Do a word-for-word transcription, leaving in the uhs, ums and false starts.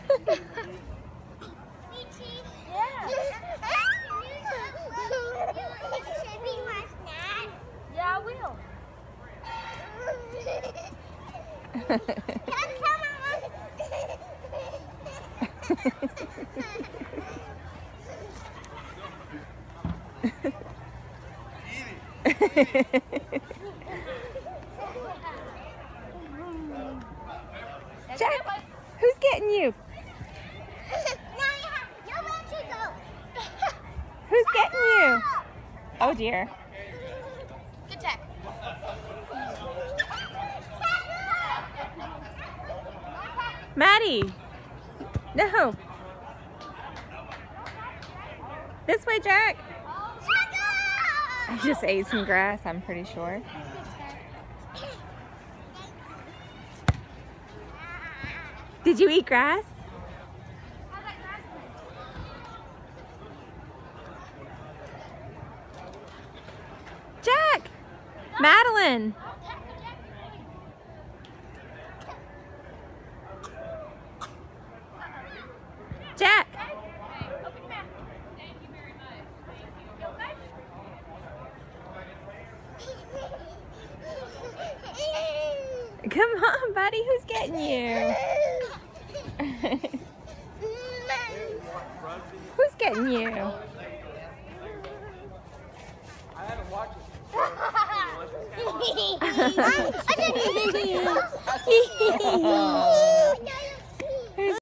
Yeah, I will. Jack, who's getting you? Who's getting you? Oh dear. Good tech. Maddie. No. This way, Jack. I just ate some grass, I'm pretty sure. Did you eat grass? Jack! Madeline! Jack! Come on, buddy, who's getting you? Who's getting you? I haven't watched it.